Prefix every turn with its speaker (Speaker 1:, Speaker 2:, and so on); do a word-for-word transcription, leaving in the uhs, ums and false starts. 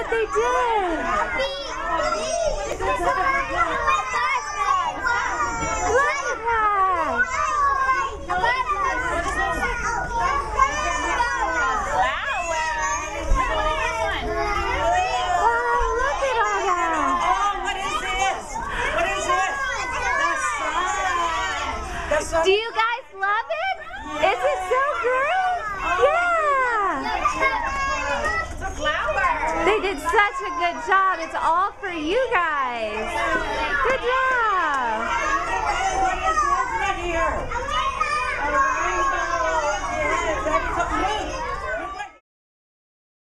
Speaker 1: what they did. Look at that. Do you guys love it? Is it so good? Yeah.
Speaker 2: It's a flower.
Speaker 1: They did such a good job. It's all for you guys. Good job.
Speaker 2: What is this right here?